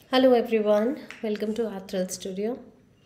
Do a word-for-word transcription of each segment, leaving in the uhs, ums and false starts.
Hello everyone, welcome to our Thrill Studio.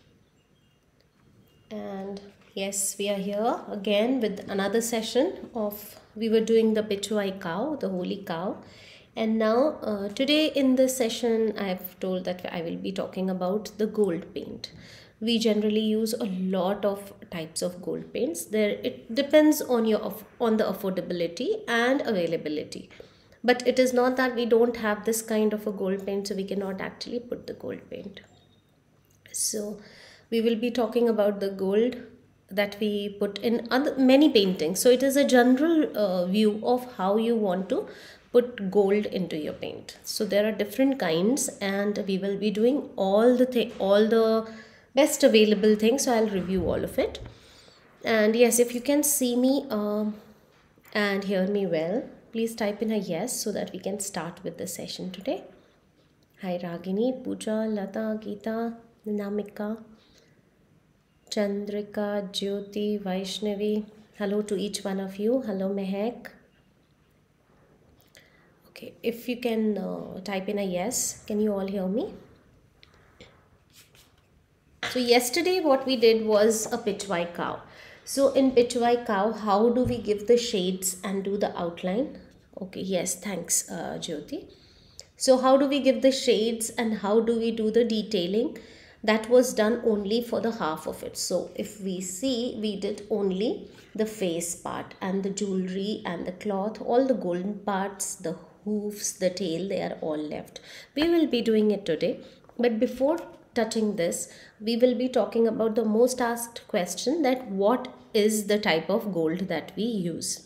And yes, we are here again with another session of, we were doing the Pichhwai cow, the holy cow. And now uh, today in this session, I have told that I will be talking about the gold paint. We generally use a lot of types of gold paints. There, it depends on your on the affordability and availability. But it is not that we don't have this kind of a gold paint, so we cannot actually put the gold paint. So we will be talking about the gold that we put in other many paintings. So it is a general uh, view of how you want to put gold into your paint. So there are different kinds, and we will be doing all the thing, all the best available things. So I'll review all of it. And yes, if you can see me uh, and hear me well, please type in a yes so that we can start with the session today. Hi Ragini, Pooja, Lata, Geeta, Namika, Chandrika, Jyoti, Vaishnavi. Hello to each one of you. Hello Mehak. Okay, if you can uh, type in a yes, can you all hear me? So yesterday what we did was a Pichwai cow. So in Pichwai cow, how do we give the shades and do the outline? Okay, yes, thanks uh, Jyoti. So how do we give the shades and how do we do the detailing? That was done only for the half of it. So if we see, we did only the face part and the jewelry and the cloth, all the golden parts, the hoofs, the tail, they are all left. We will be doing it today. But before touching this, we will be talking about the most asked question, that what is the type of gold that we use.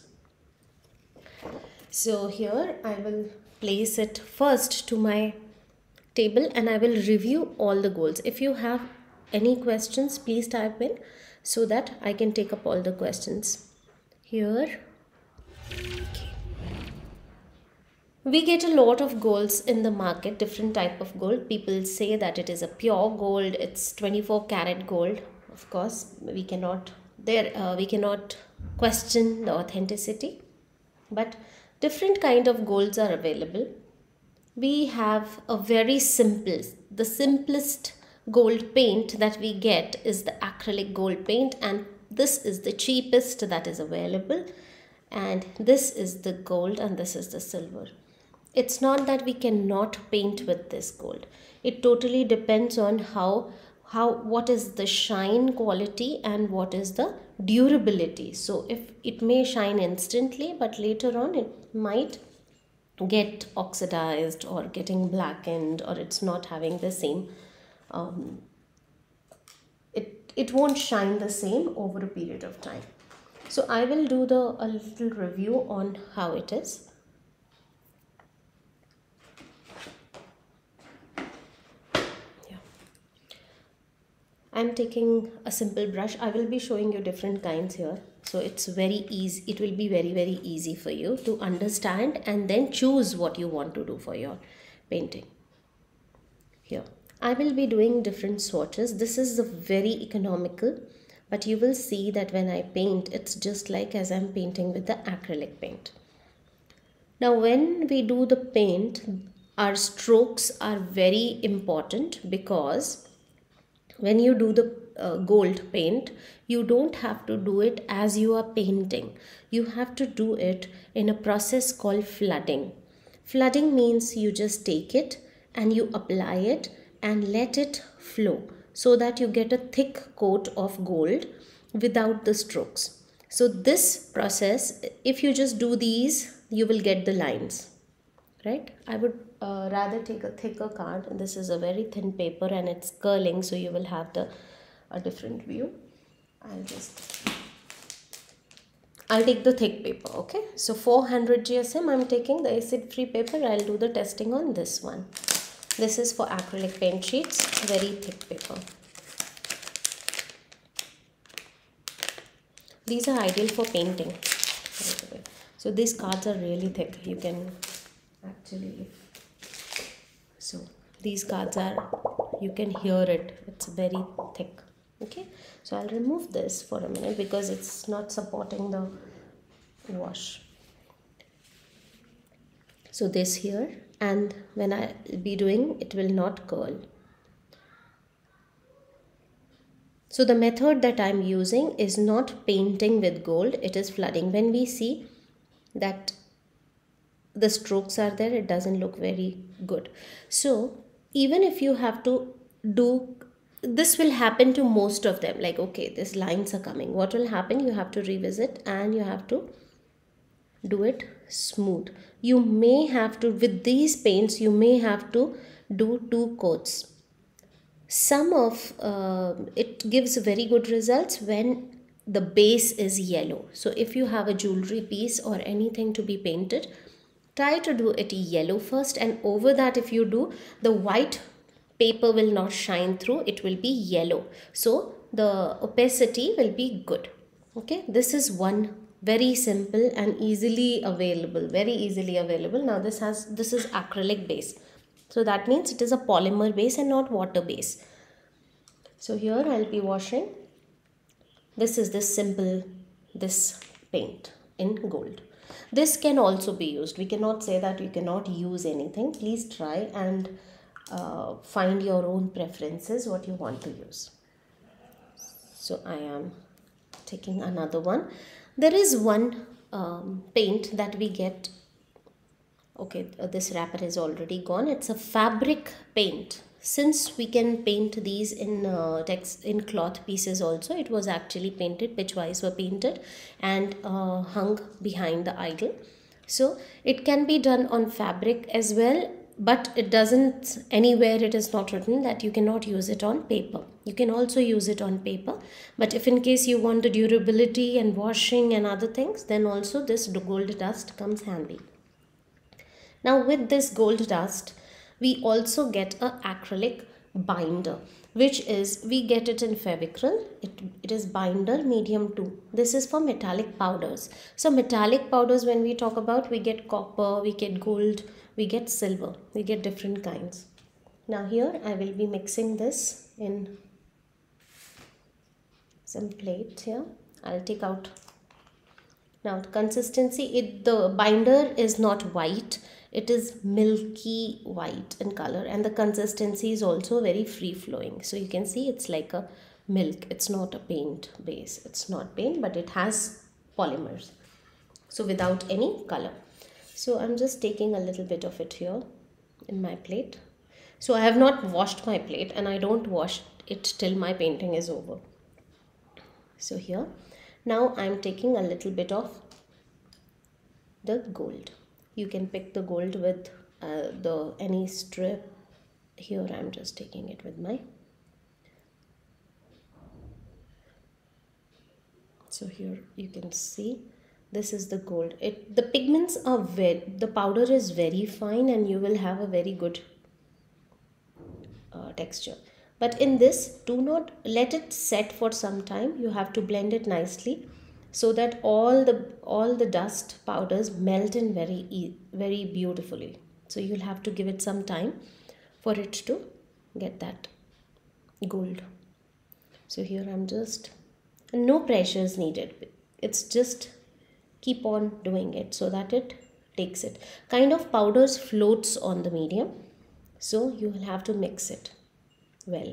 So here I will place it first to my table and I will review all the golds. If you have any questions, please type in so that I can take up all the questions. Here, okay. We get a lot of golds in the market, different type of gold. People say that it is a pure gold, it's twenty-four karat gold. Of course, we cannot there uh, we cannot question the authenticity, but different kind of golds are available. We have a very simple, the simplest gold paint that we get is the acrylic gold paint, and this is the cheapest that is available, and this is the gold and this is the silver. It's not that we cannot paint with this gold. It totally depends on how how what is the shine quality and what is the durability. So if it may shine instantly, but later on it might get oxidized or getting blackened, or it's not having the same um, it it won't shine the same over a period of time. So I will do the a little review on how it is. I'm taking a simple brush. I will be showing you different kinds here. So it's very easy. It will be very, very easy for you to understand and then choose what you want to do for your painting. Here, I will be doing different swatches. This is very economical, but you will see that when I paint, it's just like as I'm painting with the acrylic paint. Now, when we do the paint, our strokes are very important, because when you do the uh, gold paint, you don't have to do it as you are painting. You have to do it in a process called flooding. Flooding means you just take it and you apply it and let it flow so that you get a thick coat of gold without the strokes. So this process, if you just do these, you will get the lines, right? I would uh, rather take a thicker card. This is a very thin paper and it's curling, so you will have the a different view. I'll just I'll take the thick paper. Okay, so four hundred G S M I'm taking, the acid free paper. I'll do the testing on this one. This is for acrylic paint sheets, very thick paper. These are ideal for painting. So these cards are really thick. You can actually, so these cards are, you can hear it, it's very thick. Okay, so I'll remove this for a minute because it's not supporting the wash. So this here, and when I be doing, it will not curl. So the method that I'm using is not painting with gold, it is flooding. When we see that the strokes are there, it doesn't look very good. So even if you have to do, this will happen to most of them, like okay, these lines are coming, what will happen, you have to revisit and you have to do it smooth. You may have to, with these paints, you may have to do two coats. Some of uh, it gives very good results when the base is yellow. So if you have a jewelry piece or anything to be painted, try to do it yellow first, and over that if you do, the white paper will not shine through, it will be yellow, so the opacity will be good. Okay, this is one very simple and easily available, very easily available. Now this has, this is acrylic base, so that means it is a polymer base and not water base. So here I'll be washing. This is this simple, this paint in gold. This can also be used. We cannot say that you cannot use anything. Please try and uh, find your own preferences, what you want to use. So I am taking another one. There is one um, paint that we get. Okay, uh, this wrapper is already gone. It's a fabric paint. Since we can paint these in uh, text in cloth pieces also, it was actually painted. Pichhwais were painted and uh, hung behind the idol. So it can be done on fabric as well, but it doesn't, anywhere it is not written that you cannot use it on paper. You can also use it on paper, but if in case you want the durability and washing and other things, then also this gold dust comes handy. Now with this gold dust, we also get a acrylic binder, which is, we get it in Fevicryl. It, it is binder medium two. This is for metallic powders. So metallic powders, when we talk about, we get copper, we get gold, we get silver, we get different kinds. Now here I will be mixing this in some plate here. I'll take out. Now consistency, it, the binder is not white, it is milky white in color, and the consistency is also very free flowing. So you can see it's like a milk, it's not a paint base, it's not paint, but it has polymers, so without any color. So I'm just taking a little bit of it here in my plate. So I have not washed my plate, and I don't wash it till my painting is over. So here, now I'm taking a little bit of the gold. You can pick the gold with uh, the any strip. Here I'm just taking it with my. So here you can see this is the gold. It, the pigments are very, the powder is very fine, and you will have a very good uh, texture. But in this, do not let it set for some time. You have to blend it nicely, so that all the all the dust powders melt in very very beautifully. So you'll have to give it some time for it to get that gold. So here I'm just, no pressure is needed. It's just keep on doing it so that it takes it. Kind of powders floats on the medium, so you will have to mix it well.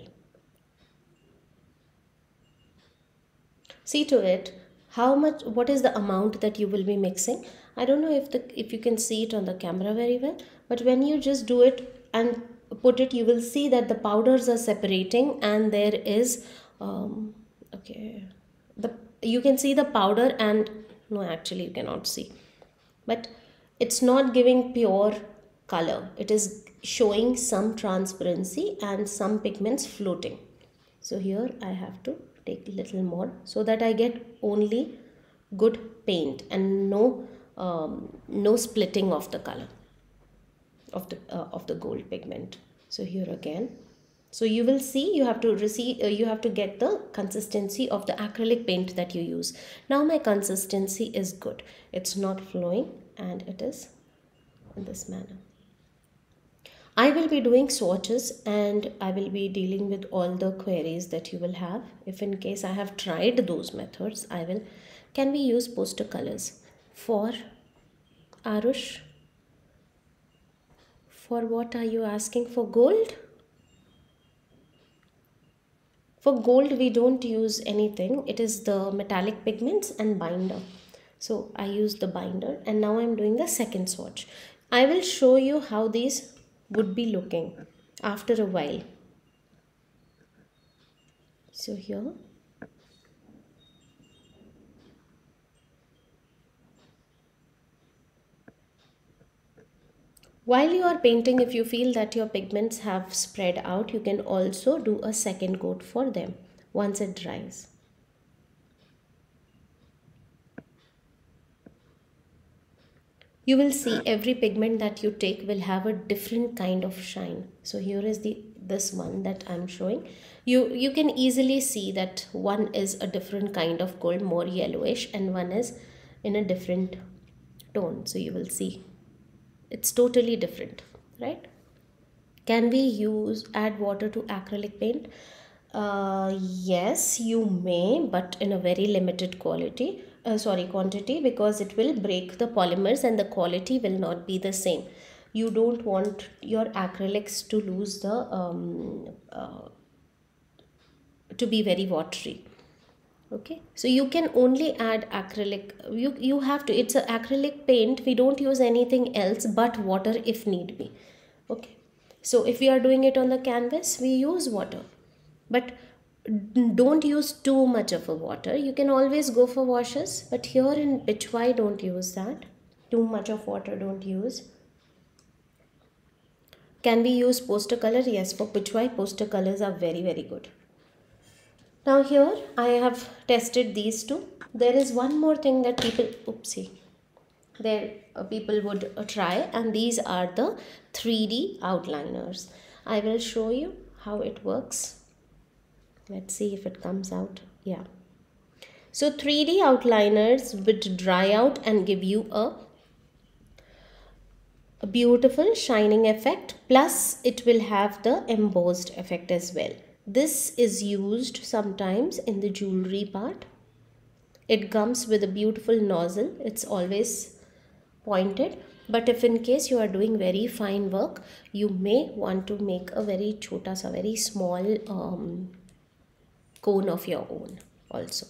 See to it how much, what is the amount that you will be mixing. I don't know if the if you can see it on the camera very well, but when you just do it and put it, you will see that the powders are separating, and there is um, okay, the you can see the powder, and no, actually you cannot see, but it's not giving pure color. It is showing some transparency and some pigments floating. So here I have to take a little more so that I get only good paint and no um, no splitting of the color of the uh, of the gold pigment. So here again, so you will see you have to receive uh, you have to get the consistency of the acrylic paint that you use. Now my consistency is good, it's not flowing, and it is in this manner. I will be doing swatches, and I will be dealing with all the queries that you will have. If in case I have tried those methods, I will, can we use poster colors for Arush? For what are you asking? For gold? For gold, we don't use anything. It is the metallic pigments and binder. So I use the binder, and now I'm doing the second swatch. I will show you how these would be looking after a while. So here, while you are painting, if you feel that your pigments have spread out, you can also do a second coat for them once it dries. You will see every pigment that you take will have a different kind of shine. So here is the this one that I'm showing. You you can easily see that one is a different kind of gold, more yellowish, and one is in a different tone. So you will see it's totally different, right? Can we use add water to acrylic paint? Uh, yes, you may, but in a very limited quality. Uh, sorry, quantity, because it will break the polymers and the quality will not be the same. You don't want your acrylics to lose the um, uh, to be very watery. Okay, so you can only add acrylic. You you have to. It's an acrylic paint. We don't use anything else but water if need be. Okay, so if we are doing it on the canvas, we use water, but don't use too much of a water. You can always go for washes, but here in Pichhwai, don't use that. Too much of water don't use. Can we use poster color? Yes, for Pichhwai, poster colors are very very good. Now here I have tested these two. There is one more thing that people, oopsie, there uh, people would uh, try, and these are the three D outliners. I will show you how it works. Let's see if it comes out. Yeah. So three D outliners would dry out and give you a, a beautiful shining effect. Plus it will have the embossed effect as well. This is used sometimes in the jewelry part. It comes with a beautiful nozzle. It's always pointed. But if in case you are doing very fine work, you may want to make a very chota sa, very small um, cone of your own also.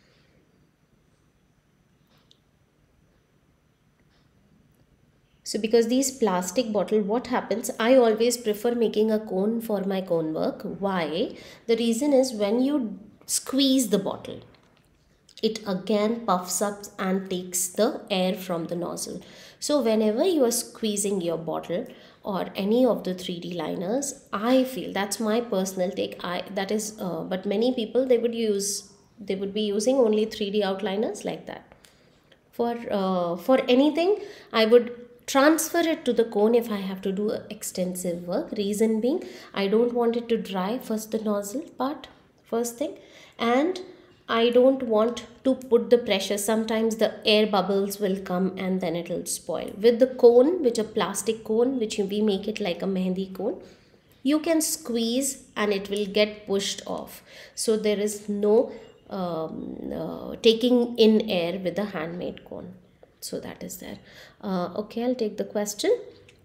So because these plastic bottle, what happens, I always prefer making a cone for my cone work. Why? The reason is when you squeeze the bottle, it again puffs up and takes the air from the nozzle. So whenever you are squeezing your bottle or any of the three D liners, I feel, that's my personal take, I that is uh, but many people, they would use they would be using only three D outliners like that. For uh, for anything, I would transfer it to the cone if I have to do extensive work. Reason being, I don't want it to dry first, the nozzle part first thing, and I don't want to put the pressure. Sometimes the air bubbles will come and then it will spoil. With the cone, which a plastic cone, which we make it like a mehendi cone, you can squeeze and it will get pushed off. So there is no um, uh, taking in air with a handmade cone. So that is there. Uh, okay, I'll take the question.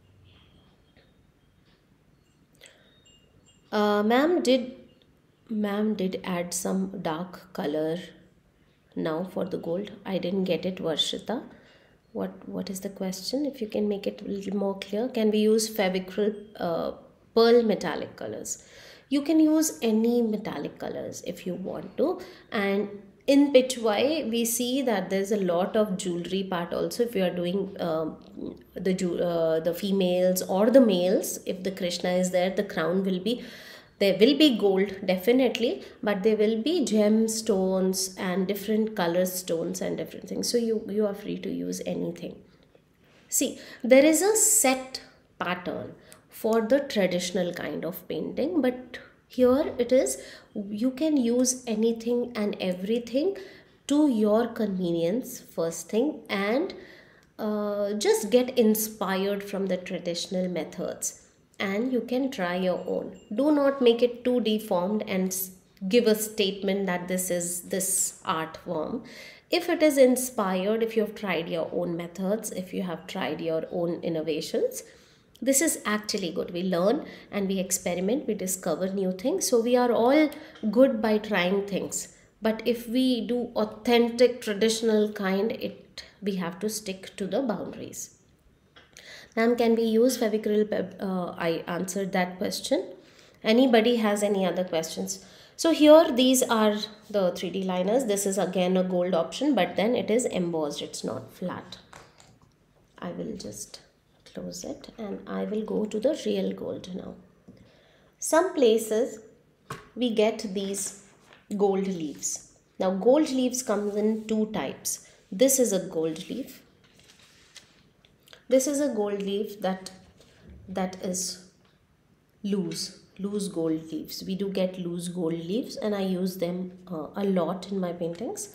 Uh, ma'am did ma'am did add some dark color now for the gold. I didn't get it, Varshita. What what is the question? If you can make it a little more clear. Can we use Fevicryl uh, pearl metallic colors? You can use any metallic colors if you want to. And in Pichhwai, we see that there's a lot of jewelry part also. If you are doing uh, the uh, the females or the males, if the Krishna is there, the crown will be, there will be gold definitely, but there will be gemstones and different color stones and different things. So you, you are free to use anything. See, there is a set pattern for the traditional kind of painting, but here it is, you can use anything and everything to your convenience first thing, and uh, just get inspired from the traditional methods, and you can try your own. Do not make it too deformed and give a statement that this is this art form. If it is inspired, if you have tried your own methods, if you have tried your own innovations, This is actually good. We learn and we experiment, we discover new things. So we are all good by trying things. But if we do authentic traditional kind, it we have to stick to the boundaries. Ma'am, can we use Fevicryl? Uh, I answered that question. Anybody has any other questions? So here these are the three D liners. This is again a gold option, but then it is embossed. It's not flat. I will just close it and I will go to the real gold now. Some places we get these gold leaves. Now gold leaves comes in two types. This is a gold leaf. This is a gold leaf that that is loose, loose gold leaves. We do get loose gold leaves and I use them uh, a lot in my paintings.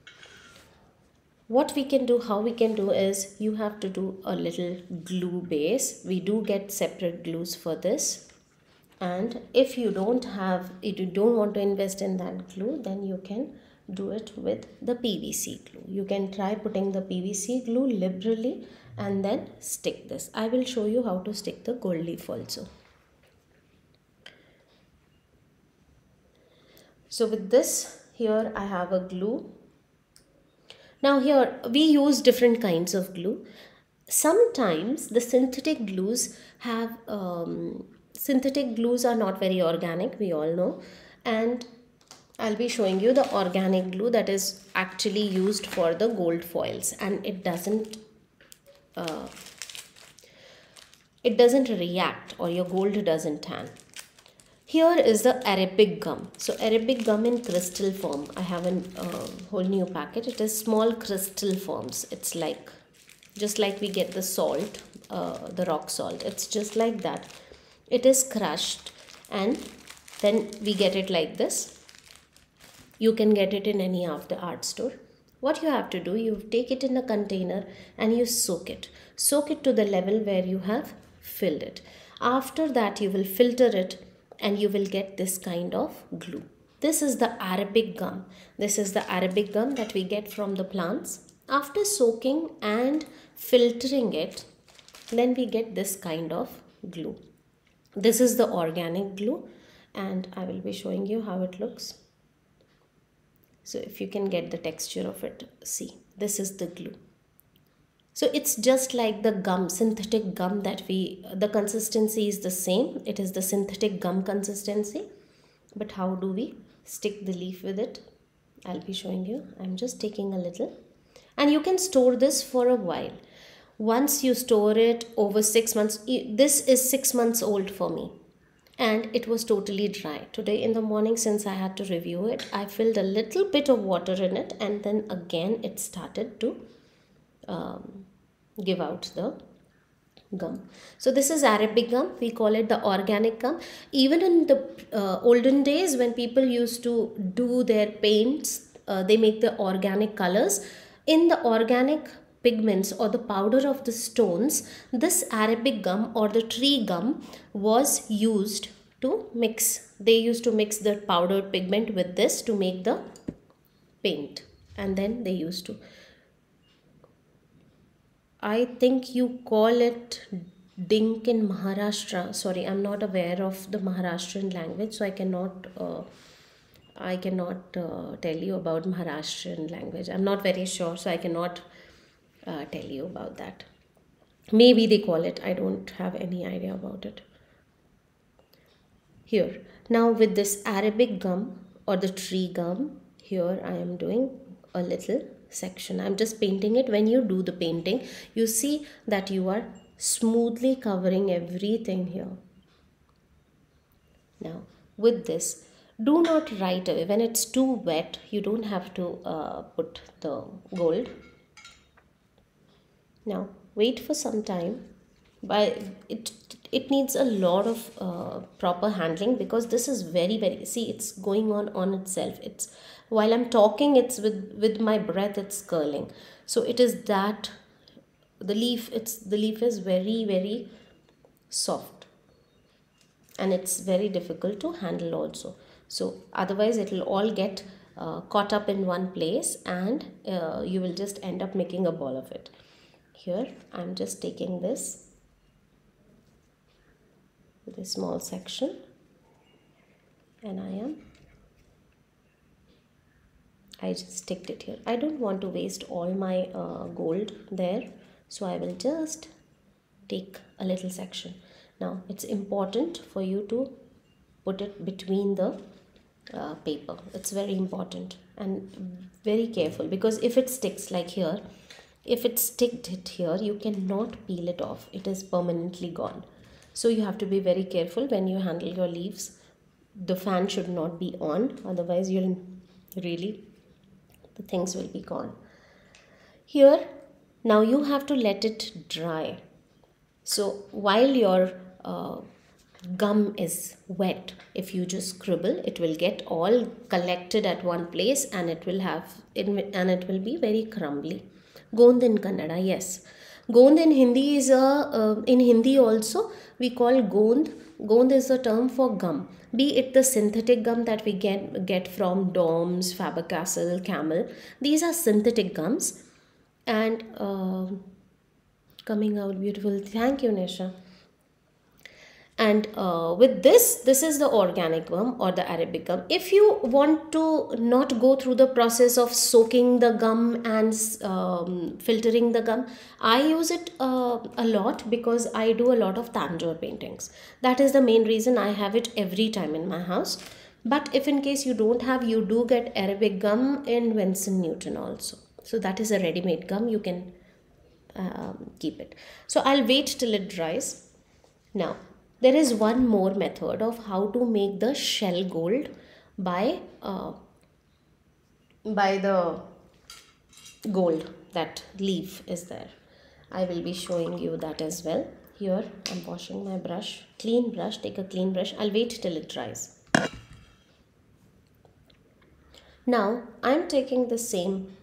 What we can do, how we can do is, you have to do a little glue base. We do get separate glues for this. And if you don't have, if you don't want to invest in that glue, then you can do it with the P V C glue. You can try putting the P V C glue liberally and then stick this. I will show you how to stick the gold leaf also. So with this, here I have a glue. Now here we use different kinds of glue. Sometimes the synthetic glues have, um, synthetic glues are not very organic, we all know. And I'll be showing you the organic glue that is actually used for the gold foils, and it doesn't, uh, it doesn't react, or your gold doesn't tan. Here is the Arabic gum. So Arabic gum in crystal form. I have a uh, whole new packet. It is small crystal forms. It's like, just like we get the salt, uh, the rock salt. It's just like that. It is crushed and then we get it like this. You can get it in any of the art store. What you have to do, you take it in a container and you soak it. Soak it to the level where you have filled it. After that, you will filter it and you will get this kind of glue. This is the Arabic gum. This is the Arabic gum that we get from the plants. After soaking and filtering it, then we get this kind of glue. This is the organic glue and I will be showing you how it looks. So if you can get the texture of it, see, this is the glue. So it's just like the gum, synthetic gum that we, the consistency is the same. It is the synthetic gum consistency. But how do we stick the leaf with it? I'll be showing you. I'm just taking a little. And you can store this for a while. Once you store it over six months, this is six months old for me. And it was totally dry. Today in the morning, since I had to review it, I filled a little bit of water in it. And then again, it started to Um, give out the gum. So this is Arabic gum. We call it the organic gum. Even in the uh, olden days, when people used to do their paints, uh, they make the organic colors. In the organic pigments or the powder of the stones, this Arabic gum or the tree gum was used to mix. They used to mix the powdered pigment with this to make the paint. And then they used to, I think you call it dink in Maharashtra. Sorry, I'm not aware of the Maharashtrian language, so I cannot uh, I cannot uh, tell you about Maharashtrian language. I'm not very sure, so I cannot uh, tell you about that. Maybe they call it. I don't have any idea about it. Here, now with this Arabic gum or the tree gum, here I am doing a little section. I'm just painting it. When you do the painting, you see that you are smoothly covering everything here. Now with this, do not right away, when it's too wet, you don't have to uh, put the gold. Now wait for some time. By it it needs a lot of uh, proper handling, because this is very very, see, it's going on on itself. It's, while I'm talking, it's with with my breath, it's curling. So it is that the leaf, it's the leaf is very very soft and it's very difficult to handle also. So otherwise it will all get uh, caught up in one place and uh, you will just end up making a ball of it. Here I'm just taking this this small section, and I am I just sticked it here. I don't want to waste all my uh, gold there, so I will just take a little section. Now it's important for you to put it between the uh, paper. It's very important and very careful, because if it sticks like here, if it sticked it here, you cannot peel it off. It is permanently gone. So you have to be very careful when you handle your leaves. The fan should not be on, otherwise you'll really, the things will be gone. Here, now you have to let it dry. So while your uh, gum is wet, if you just scribble, it will get all collected at one place, and it will have it, and it will be very crumbly. Gond in Kannada, yes. Gond in Hindi is a uh, in Hindi also we call gond. Gond is a term for gum. Be it the synthetic gum that we get get from Doms, Faber-Castell, Camel. These are synthetic gums, and uh, coming out beautiful. Thank you, Nisha. And uh, with this, this is the organic gum or the Arabic gum. If you want to not go through the process of soaking the gum and um, filtering the gum, I use it uh, a lot because I do a lot of Tanjore paintings. That is the main reason I have it every time in my house. But if in case you don't have, you do get Arabic gum in Winston Newton also. So that is a ready-made gum. You can um, keep it. So I'll wait till it dries. Now, there is one more method of how to make the shell gold by uh, by the gold, that leaf is there. I will be showing you that as well. Here I'm washing my brush, clean brush, take a clean brush. I'll wait till it dries. Now I'm taking the same.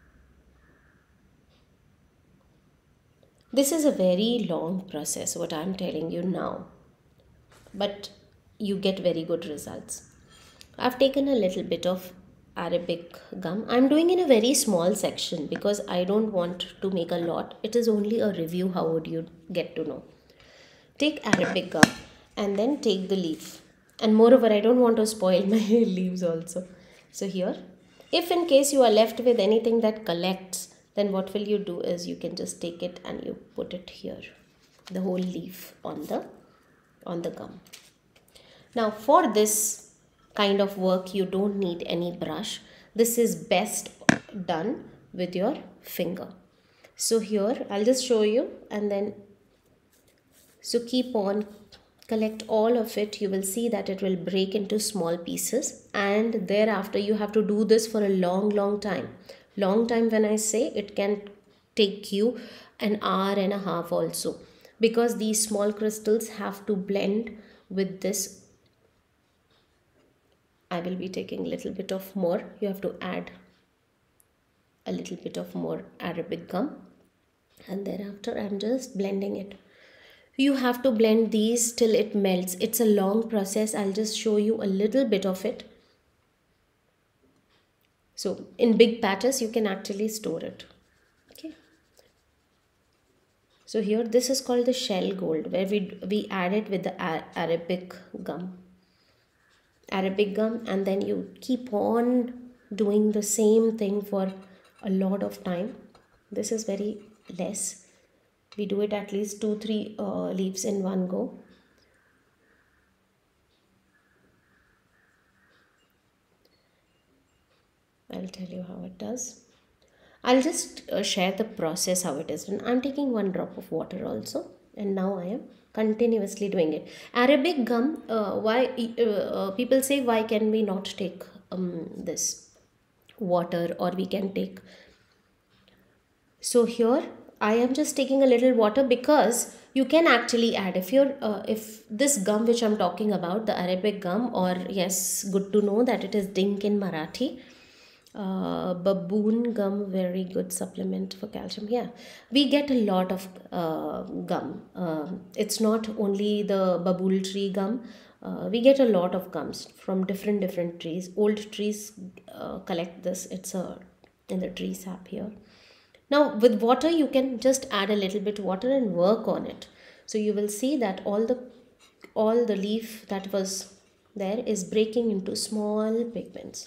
This is a very long process, what I'm telling you now, but you get very good results. I've taken a little bit of Arabic gum. I'm doing in a very small section because I don't want to make a lot. It is only a review. How would you get to know? Take Arabic gum and then take the leaf. And moreover, I don't want to spoil my leaves also. So here, if in case you are left with anything that collects, then what will you do is you can just take it and you put it here, the whole leaf on the on the gum. Now for this kind of work, you don't need any brush. This is best done with your finger. So here I'll just show you, and then so keep on, collect all of it. You will see that it will break into small pieces, and thereafter you have to do this for a long long time. Long time, when I say, it can take you an hour and a half also, because these small crystals have to blend with this. I will be taking a little bit of more. You have to add a little bit of more Arabic gum, and thereafter I'm just blending it. You have to blend these till it melts. It's a long process. I'll just show you a little bit of it. So in big patches you can actually store it. Okay. So here this is called the shell gold, where we we add it with the Arabic gum. Arabic gum, and then you keep on doing the same thing for a lot of time. This is very less. We do it at least two, three uh, leaves in one go. I'll tell you how it does. I'll just uh, share the process how it is done. I'm taking one drop of water also, and now I am continuously doing it. Arabic gum, uh, why uh, uh, people say, why can we not take um, this water, or we can take. So here I am just taking a little water, because you can actually add, if you're uh, if this gum which I'm talking about, the Arabic gum, or yes, good to know that it is dink in Marathi. Uh, baboon gum, very good supplement for calcium. Yeah, we get a lot of uh, gum. Uh, it's not only the babool tree gum. Uh, we get a lot of gums from different different trees. Old trees uh, collect this. It's a in the tree sap here. Now with water, you can just add a little bit water and work on it. So you will see that all the all the leaf that was there is breaking into small pigments.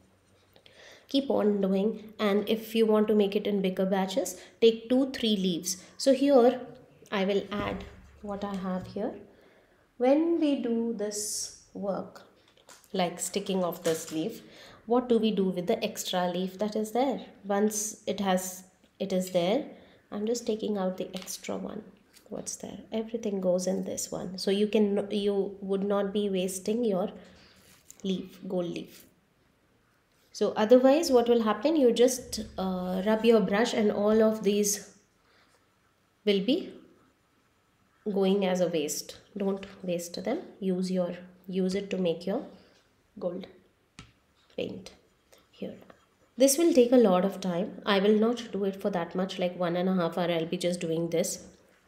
Keep on doing, and if you want to make it in bigger batches, take two three leaves. So here I will add what I have here. When we do this work, like sticking of this leaf, what do we do with the extra leaf that is there? Once it has it is there, I'm just taking out the extra one. What's there? Everything goes in this one, so you can you would not be wasting your leaf, gold leaf. So otherwise what will happen, you just uh, rub your brush and all of these will be going as a waste. Don't waste them. Use your use it to make your gold paint here. This will take a lot of time. I will not do it for that much, like one and a half hour I'll be just doing this.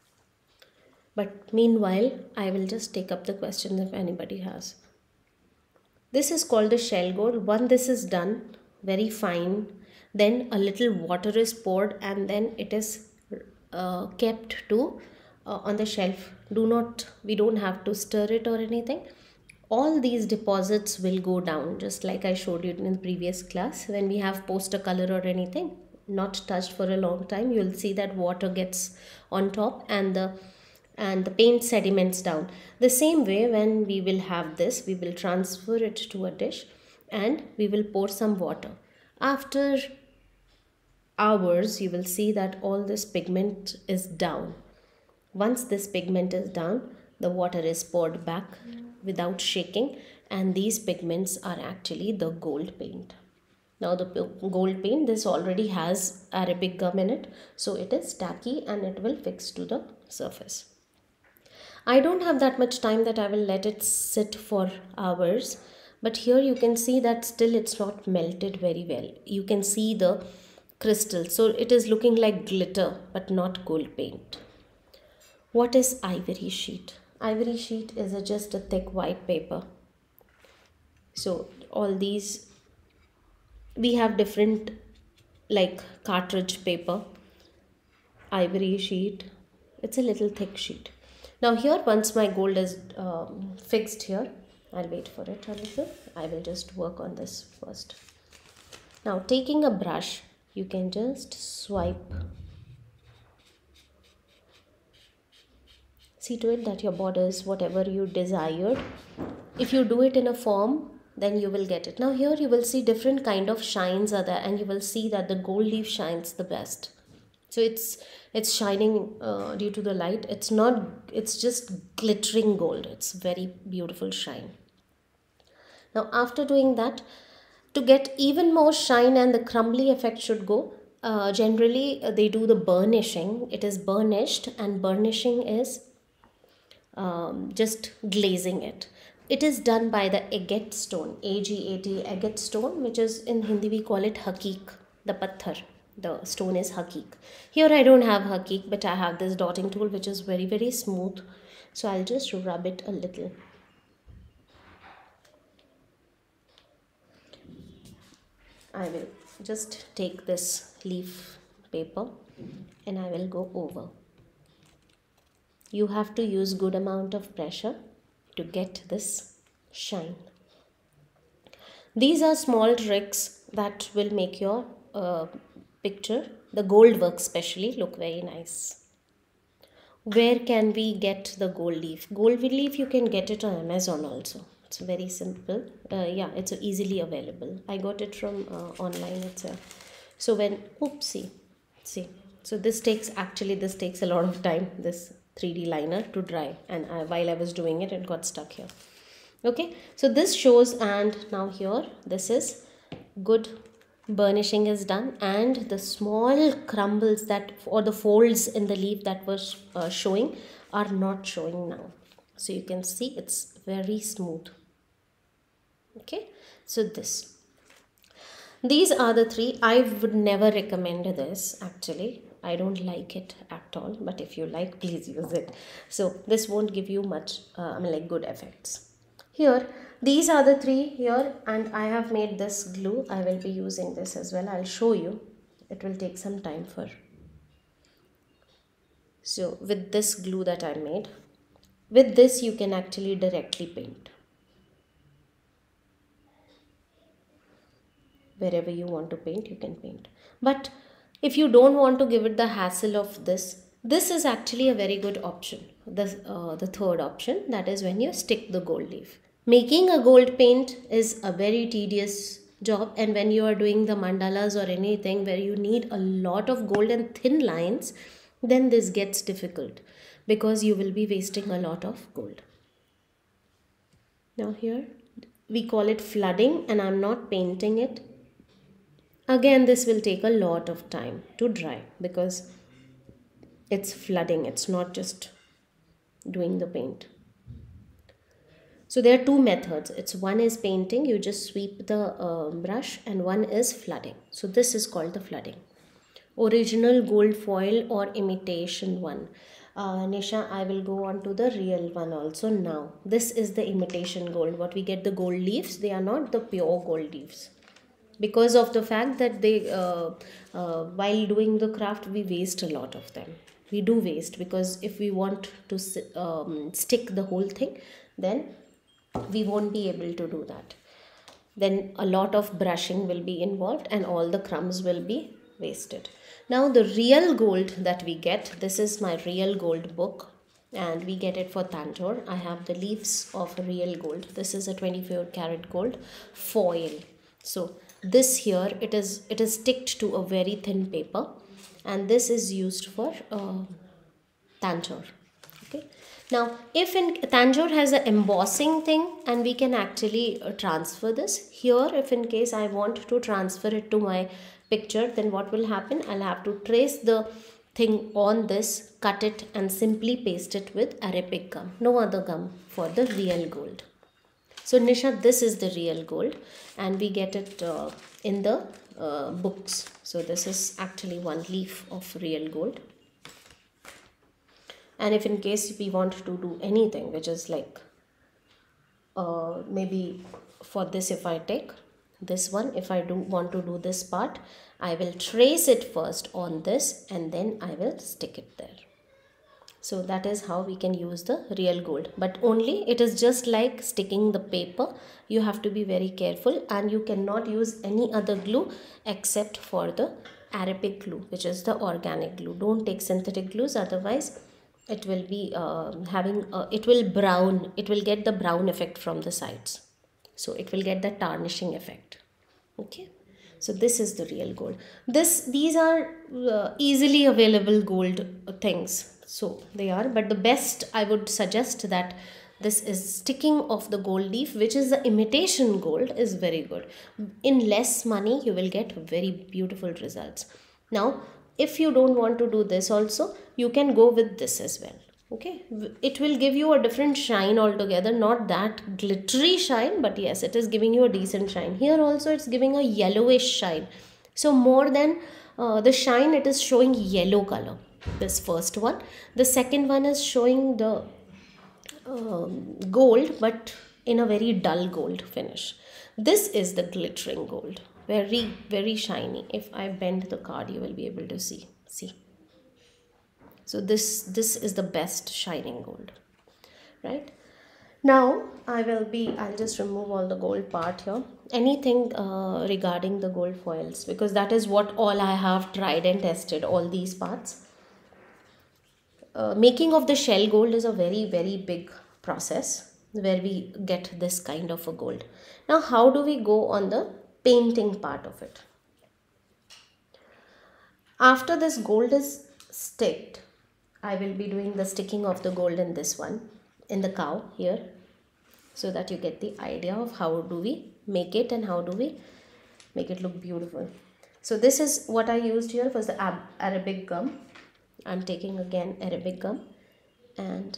But meanwhile, I will just take up the questions if anybody has. This is called the shell gold. One, this is done very fine. Then a little water is poured and then it is uh, kept to uh, on the shelf. Do not, we don't have to stir it or anything. All these deposits will go down, just like I showed you in the previous class. When we have poster color or anything not touched for a long time, you'll see that water gets on top and the and the paint sediments down. The same way, when we will have this, we will transfer it to a dish and we will pour some water. After hours, you will see that all this pigment is down. Once this pigment is down, the water is poured back without shaking, and these pigments are actually the gold paint. Now the gold paint, this already has Arabic gum in it, so it is tacky and it will fix to the surface. I don't have that much time that I will let it sit for hours, but here you can see that still it's not melted very well. You can see the crystal, so it is looking like glitter but not gold paint. What is ivory sheet? Ivory sheet is a, just a thick white paper. So all these, we have different like cartridge paper, ivory sheet, it's a little thick sheet. Now here, once my gold is um, fixed here, I'll wait for it a little. I will just work on this first. Now taking a brush, you can just swipe. See to it that your borders, whatever you desired, if you do it in a form, then you will get it. Now here you will see different kind of shines are there, and you will see that the gold leaf shines the best. So it's it's shining uh, due to the light. It's not, it's just glittering gold. It's very beautiful shine. Now after doing that, to get even more shine and the crumbly effect should go, uh, generally uh, they do the burnishing. It is burnished, and burnishing is um, just glazing it. It is done by the agate stone, A G A T, agate stone, which is in Hindi we call it haqiq, the patthar. The stone is haqiq. Here I don't have haqiq, but I have this dotting tool which is very very smooth. So I'll just rub it a little. I will just take this leaf paper and I will go over. You have to use good amount of pressure to get this shine. These are small tricks that will make your uh, picture, the gold work especially, look very nice. Where can we get the gold leaf? Gold leaf you can get it on Amazon also. It's very simple. Uh, yeah, it's easily available. I got it from uh, online itself. So when, oopsie, see. So this takes, actually this takes a lot of time, this three D liner to dry. And I, while I was doing it, it got stuck here. Okay, so this shows, and now here, this is good burnishing is done, and the small crumbles that, or the folds in the leaf that was uh, showing are not showing now. So you can see it's very smooth. Okay, so this, these are the three. I would never recommend this actually. I don't like it at all, but if you like, please use it. So this won't give you much uh, I mean like good effects. Here, these are the three here, and I have made this glue. I will be using this as well. I'll show you. It will take some time for. So with this glue that I made, With this you can actually directly paint wherever you want to paint. You can paint, but if you don't want to give it the hassle of this, this is actually a very good option. The uh, the third option, that is when you stick the gold leaf. Making a gold paint is a very tedious job, and when you are doing the mandalas or anything where you need a lot of gold and thin lines, then this gets difficult because you will be wasting a lot of gold. Now here we call it flooding, and I'm not painting it. Again, this will take a lot of time to dry because it's flooding, it's not just doing the paint. So there are two methods. It's one is painting, you just sweep the uh, brush, and one is flooding. So this is called the flooding. Original gold foil or imitation one. Uh, Nisha, I will go on to the real one also now. This is the imitation gold. What we get the gold leaves, they are not the pure gold leaves. Because of the fact that they, uh, uh, while doing the craft, we waste a lot of them. We do waste because if we want to um, stick the whole thing, then we won't be able to do that. Then a lot of brushing will be involved and all the crumbs will be wasted. Now the real gold that we get, this is my real gold book, and we get it for Tanjore. I have the leaves of real gold. This is a twenty-four karat gold foil. So this here, it is it is sticked to a very thin paper, and this is used for uh, Tanjore. Okay. Now, if in Tanjore has an embossing thing, and we can actually uh, transfer this here. If in case I want to transfer it to my picture, then what will happen? I'll have to trace the thing on this, cut it, and simply paste it with Arabic gum. No other gum for the real gold. So Nisha, this is the real gold, and we get it uh, in the uh, books. So this is actually one leaf of real gold. And if in case we want to do anything, which is like uh, maybe for this, if I take this one, if I do want to do this part, I will trace it first on this and then I will stick it there. So that is how we can use the real gold, but only it is just like sticking the paper. You have to be very careful, and you cannot use any other glue except for the Arabic glue, which is the organic glue. Don't take synthetic glues, otherwise it will be uh, having uh, it will brown, it will get the brown effect from the sides, so it will get the tarnishing effect. Okay, so this is the real gold. This these are uh, easily available gold things, so they are, but the best I would suggest that this is sticking of the gold leaf, which is the imitation gold, is very good. In less money you will get very beautiful results. Now if you don't want to do this also, you can go with this as well. Okay, it will give you a different shine altogether, not that glittery shine, but yes, it is giving you a decent shine. Here also it's giving a yellowish shine, so more than uh, the shine, it is showing yellow color, this first one. The second one is showing the um, gold, but in a very dull gold finish. This is the glittering gold, very very shiny. If I bend the card, you will be able to see see so this this is the best shining gold, right? Now I will be I'll just remove all the gold part here. Anything uh, regarding the gold foils, because that is what all I have tried and tested, all these parts. Uh, making of the shell gold is a very very big process where we get this kind of a gold. Now how do we go on the painting part of it? After this gold is sticked, I will be doing the sticking of the gold in this one, in the cow here, so that you get the idea of how do we make it and how do we make it look beautiful. So this is what I used here was the Arabic gum. I'm taking again Arabic gum and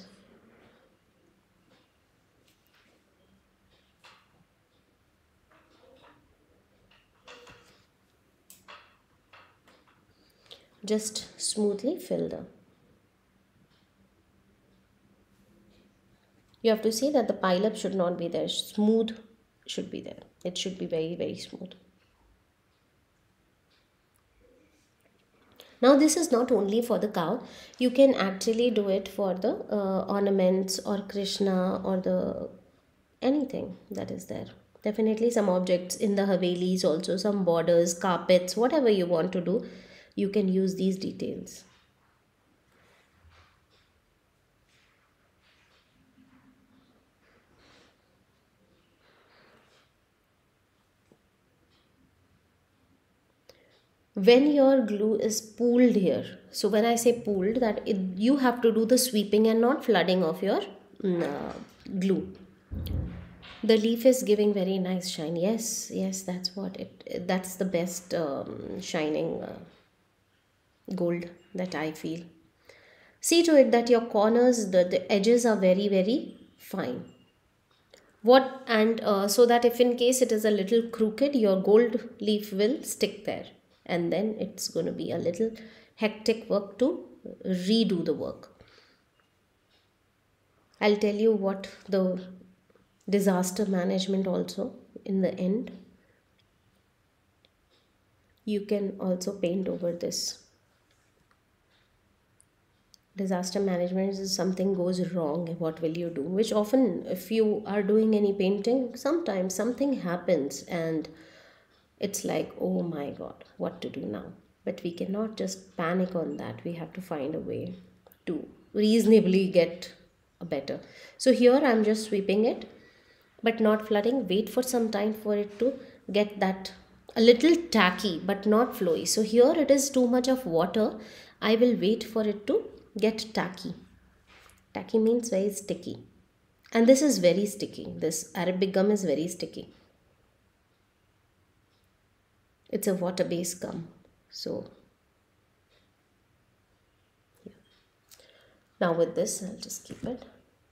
just smoothly fill the. You have to see that the pile up should not be there, smooth should be there. It should be very very smooth. Now this is not only for the cow, you can actually do it for the uh, ornaments or Krishna or the anything that is there. Definitely some objects in the Havelis also, some borders, carpets, whatever you want to do, you can use these details. When your glue is pooled here, so when I say pooled, that it, you have to do the sweeping and not flooding of your mm, uh, glue. The leaf is giving very nice shine. Yes, yes, that's what it, that's the best um, shining uh, gold that I feel. See to it that your corners, the, the edges are very, very fine. What and uh, so that if in case it is a little crooked, your gold leaf will stick there, and then it's going to be a little hectic work to redo the work. I'll tell you what the disaster management also in the end. You can also paint over this. Disaster management is something goes wrong, what will you do? Which often, if you are doing any painting, sometimes something happens and it's like, oh my god, what to do now? But we cannot just panic on that. We have to find a way to reasonably get a better. So here I'm just sweeping it, but not flooding. Wait for some time for it to get that a little tacky but not flowy. So here it is too much of water. I will wait for it to get tacky. Tacky means very sticky. And this is very sticky. This Arabic gum is very sticky. It's a water-based gum. So, yeah. Now with this, I'll just keep it.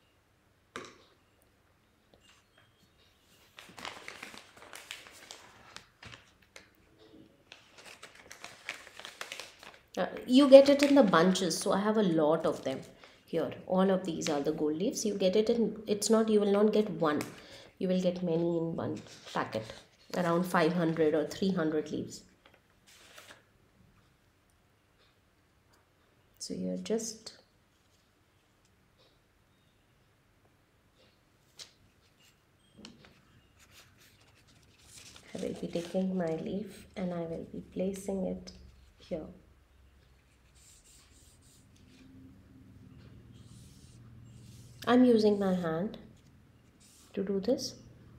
Uh, you get it in the bunches, so I have a lot of them here. All of these are the gold leaves. You get it in, it's not, you will not get one. You will get many in one packet. Around five hundred or three hundred leaves. So you're just I will be taking my leaf and I will be placing it here. I'm using my hand to do this.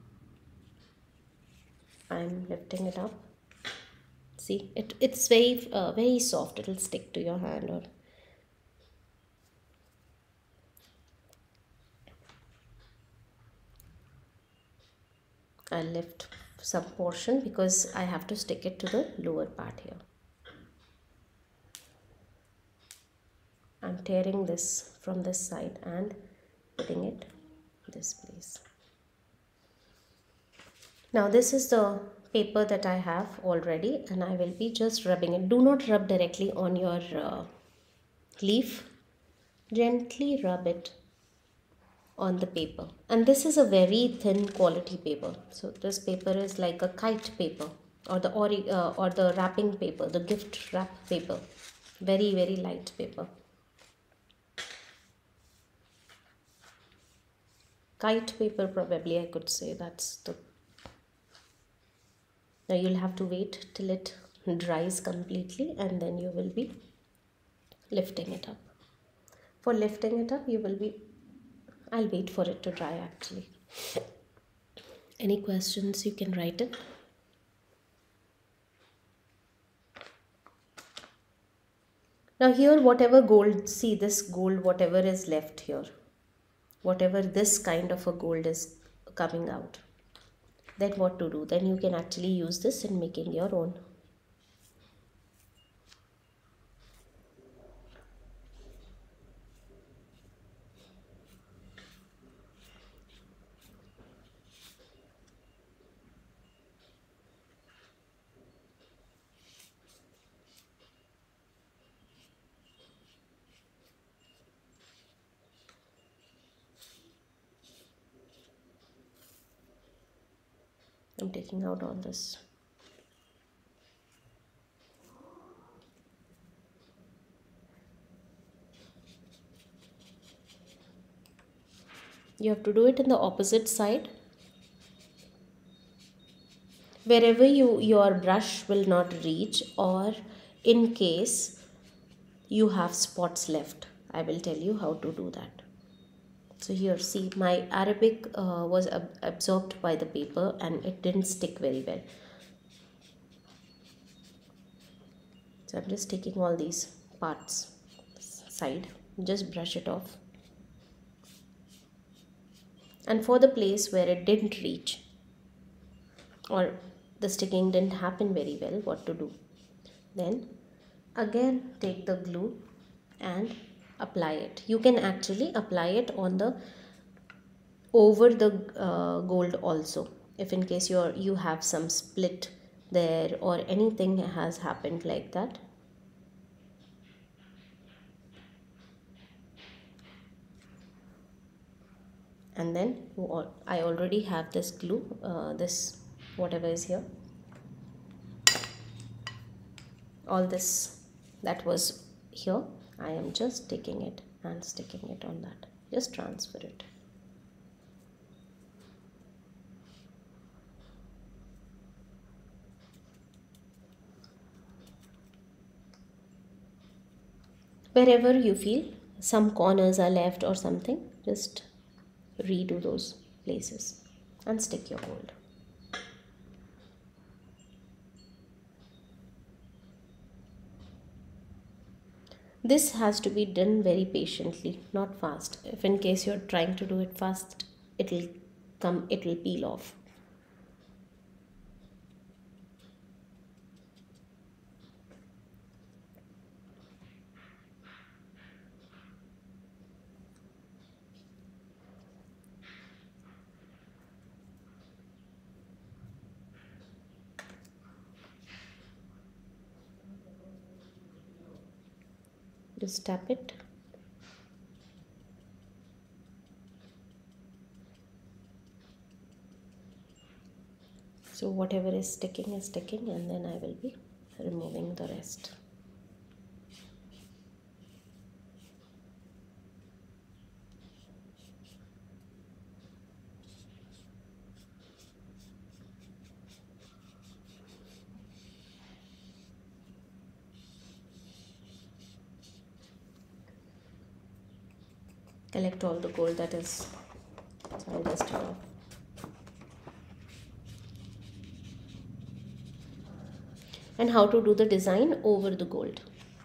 I'm lifting it up. See, it, it's very, uh, very soft. It'll stick to your hand. Or I'll lift some portion because I have to stick it to the lower part here. I'm tearing this from this side and putting it this place. Now this is the paper that I have already and I will be just rubbing it. Do not rub directly on your uh, leaf. Gently rub it on the paper. And this is a very thin quality paper. So this paper is like a kite paper or the or, uh, or the wrapping paper, the gift wrap paper. Very, very light paper. Kite paper probably I could say. That's the Now you'll have to wait till it dries completely and then you will be lifting it up. For lifting it up, you will be, I'll wait for it to dry actually. Any questions, you can write it. Now here whatever gold, see this gold, whatever is left here, whatever this kind of a gold is coming out. Then what to do? Then you can actually use this in making your own. I'm taking out all this. You have to do it in the opposite side. Wherever you your brush will not reach, or in case you have spots left, I will tell you how to do that. So here, see, my Arabic uh, was ab absorbed by the paper and it didn't stick very well. So I'm just taking all these parts side, just brush it off. And for the place where it didn't reach, or the sticking didn't happen very well, what to do? Then again take the glue and apply it. You can actually apply it on the over the uh, gold also, if in case you're you have some split there or anything has happened like that. And then you all, I already have this glue, uh, this whatever is here, all this that was here, I am just taking it and sticking it on that. Just transfer it. Wherever you feel some corners are left or something, just redo those places and stick your gold. This has to be done very patiently, not fast. If in case you're trying to do it fast, it'll come, it'll peel off. Just tap it. So whatever is sticking is sticking, and then I will be removing the rest. Collect all the gold that is, so I'll dust it off. And how to do the design over the gold.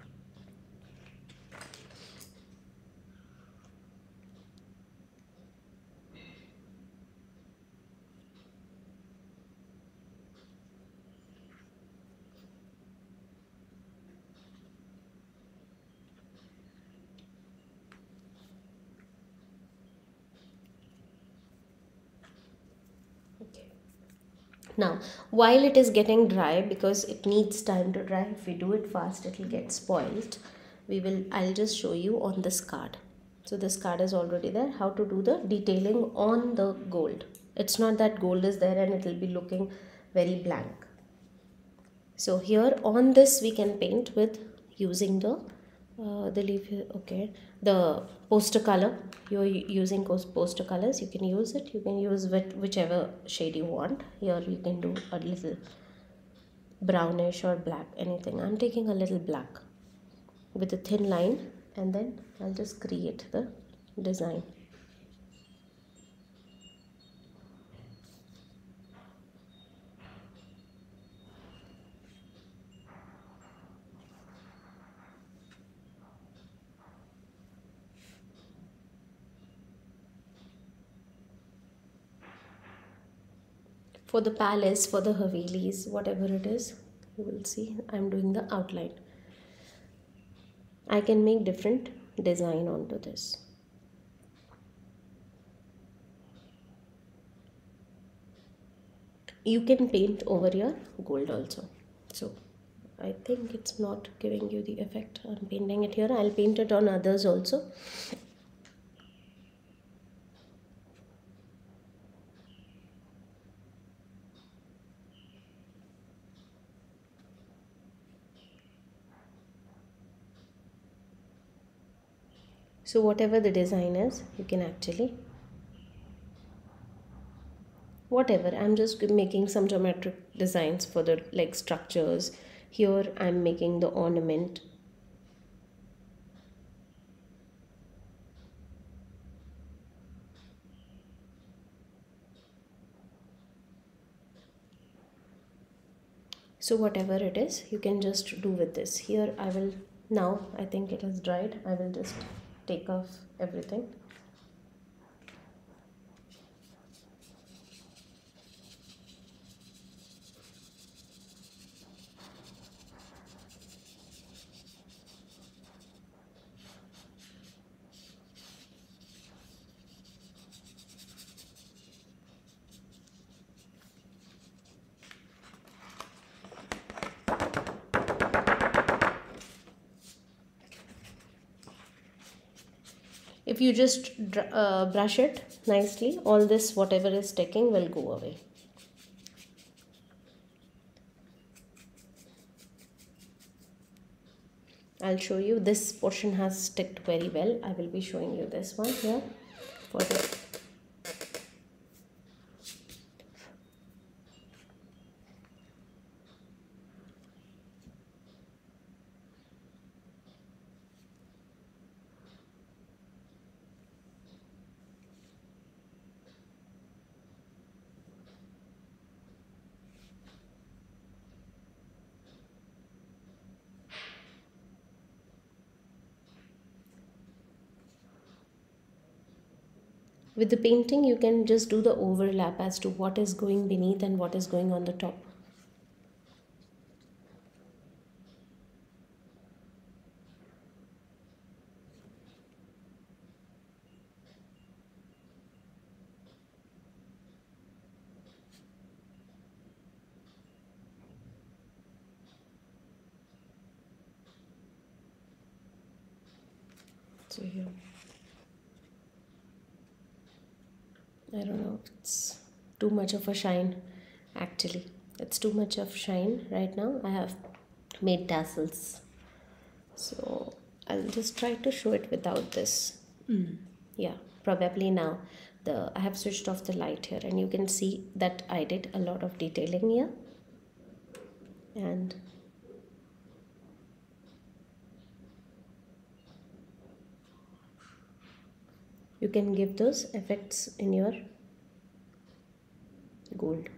Now, while it is getting dry, because it needs time to dry, if we do it fast, it will get spoiled. We will, I'll just show you on this card. So this card is already there, how to do the detailing on the gold. It's not that gold is there and it will be looking very blank. So here on this we can paint with using the uh, the leaf, okay, the poster color. You're using poster colors, you can use it. You can use whichever shade you want. Here you can do a little brownish or black, anything. I'm taking a little black with a thin line, and then I'll just create the design. For the palace, for the Havelis, whatever it is, you will see I'm doing the outline. I can make different design onto this. You can paint over your gold also. So I think it's not giving you the effect. I'm painting it here. I'll paint it on others also. So whatever the design is, you can actually whatever. I'm just making some geometric designs for the like structures. Here I'm making the ornament. So whatever it is, you can just do with this. Here I will, now I think it has dried, I will just take off everything. If you just uh, brush it nicely, all this whatever is sticking will go away. I'll show you, this portion has sticked very well. I will be showing you this one here for the with the painting, you can just do the overlap as to what is going beneath and what is going on the top. So here, I don't know, it's too much of a shine actually. It's too much of shine right now. I have made tassels. So I'll just try to show it without this. Mm. Yeah, probably now. The I have switched off the light here and you can see that I did a lot of detailing here. And you can give those effects in your gold.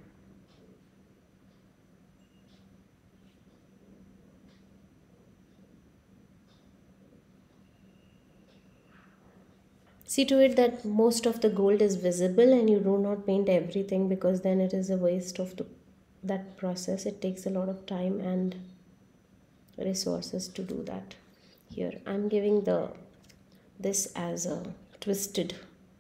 See to it that most of the gold is visible and you do not paint everything, because then it is a waste of the, that process. It takes a lot of time and resources to do that. Here I'm giving the this as a twisted.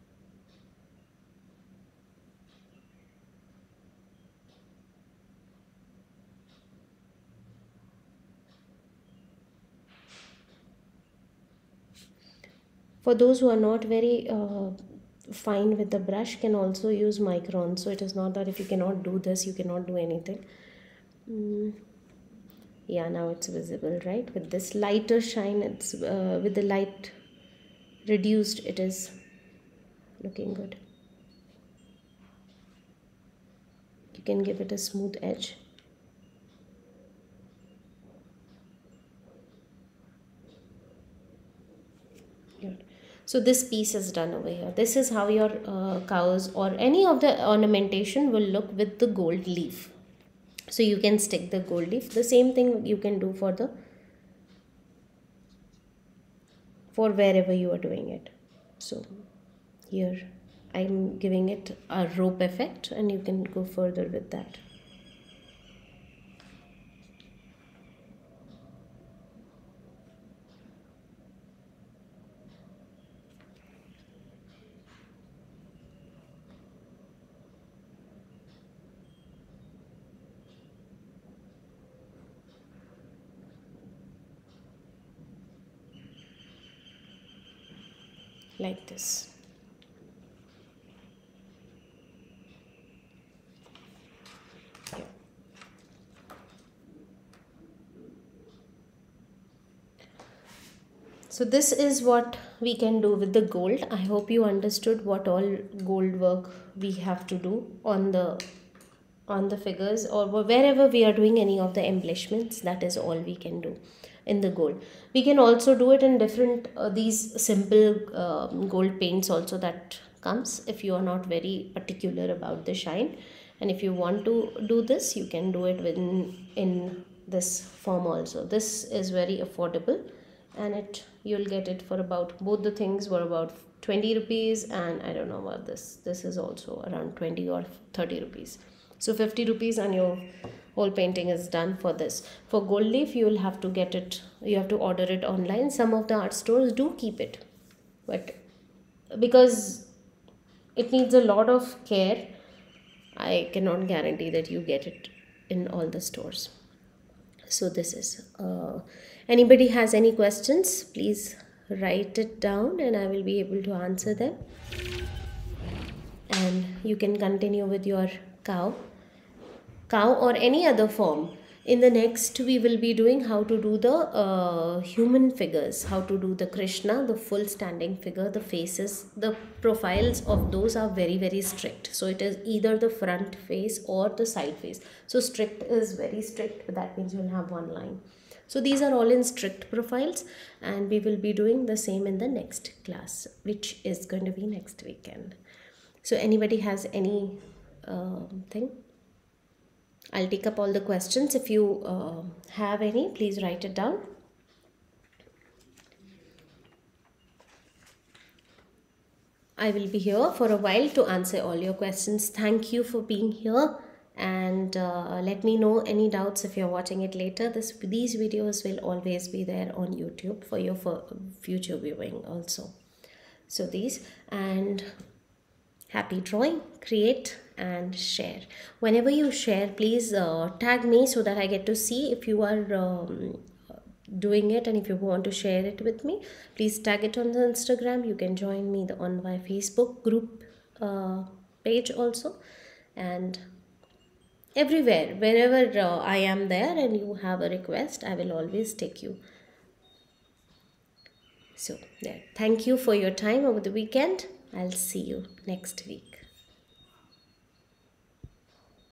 For those who are not very uh, fine with the brush, can also use micron. So it is not that if you cannot do this, you cannot do anything. Mm. Yeah, now it's visible, right? With this lighter shine, it's uh, with the light reduced, it is looking good. You can give it a smooth edge. Good. So this piece is done over here. This is how your uh, cows or any of the ornamentation will look with the gold leaf. So you can stick the gold leaf. The same thing you can do for the for wherever you are doing it. So here I'm giving it a rope effect and you can go further with that. Like this. Here. So this is what we can do with the gold. I hope you understood what all gold work we have to do on the on the figures, or wherever we are doing any of the embellishments. That is all we can do in the gold. We can also do it in different uh, these simple uh, gold paints also that comes, if you are not very particular about the shine. And if you want to do this, you can do it within in this form also. This is very affordable, and it you'll get it for about, both the things were about twenty rupees, and I don't know about this, this is also around twenty or thirty rupees. So fifty rupees and your whole painting is done for this. For gold leaf, you will have to get it, you have to order it online. Some of the art stores do keep it, but because it needs a lot of care, I cannot guarantee that you get it in all the stores. So this is, uh, anybody has any questions, please write it down and I will be able to answer them. And you can continue with your cow cow or any other form. In the next, we will be doing how to do the uh, human figures, how to do the Krishna, the full standing figure, the faces, the profiles of those are very, very strict. So it is either the front face or the side face. So strict is very strict. That means you'll have one line. So these are all in strict profiles, and we will be doing the same in the next class, which is going to be next weekend. So anybody has any uh, thing? I'll take up all the questions. If you uh, have any, please write it down. I will be here for a while to answer all your questions. Thank you for being here, and uh, let me know any doubts if you're watching it later. This, these videos will always be there on YouTube for your for future viewing also. So these, and happy drawing, create and share. Whenever you share, please uh, tag me so that I get to see if you are um, doing it, and if you want to share it with me, please tag it on the Instagram. You can join me on my Facebook group uh, page also, and everywhere, wherever uh, I am there and you have a request, I will always take you. So there, thank you for your time over the weekend. I'll see you next week.